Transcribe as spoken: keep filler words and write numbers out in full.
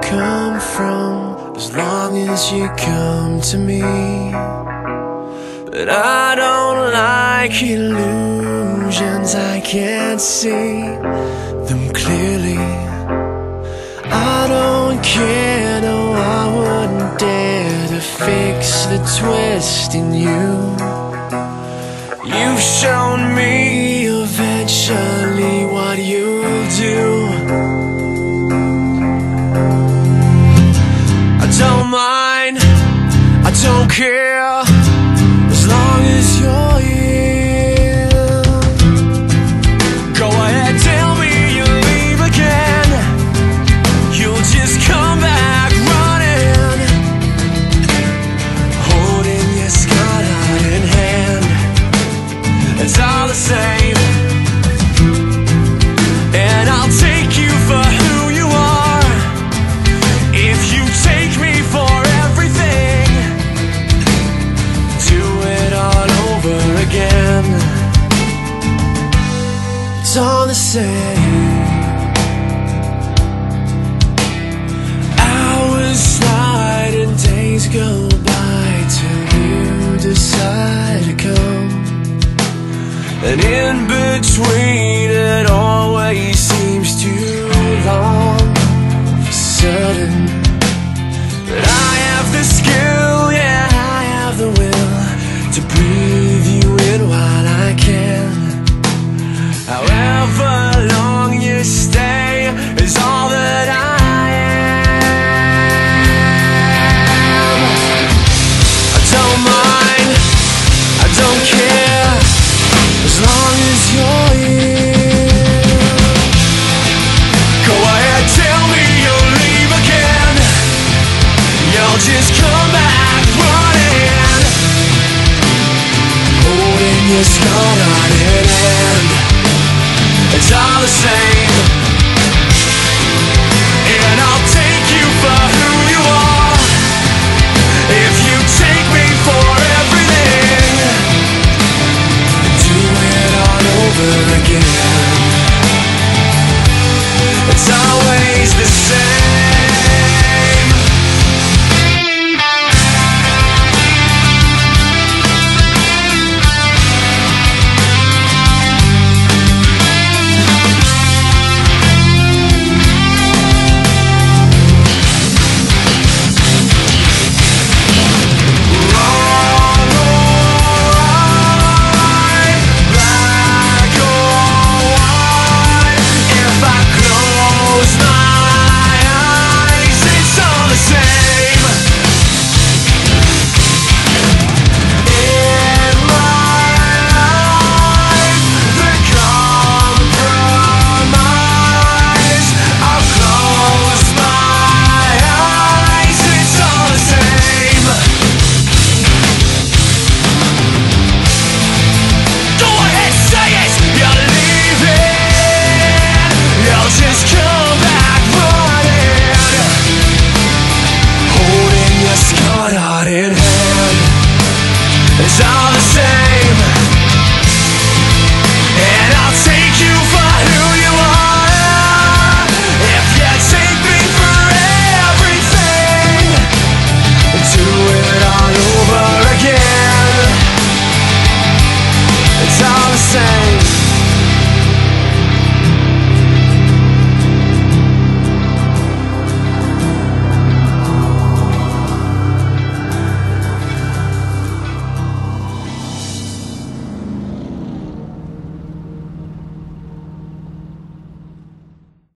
come from, as long as you come to me. But I don't like illusions, I can't see them clearly. I don't care, no, I wouldn't dare to fix the twist in you. You've shown me eventually what you'll do. I don't mind, I don't care, as long as you're here. Go ahead, tell me you'll leave again. You'll just come back running, holding your scarlet in hand. It's all the same, and I'll take you for who you are. If you take me for everything, do it all over again. It's all the same. Hours slide and days go by till you decide to come. And in between it always seems too long for certain.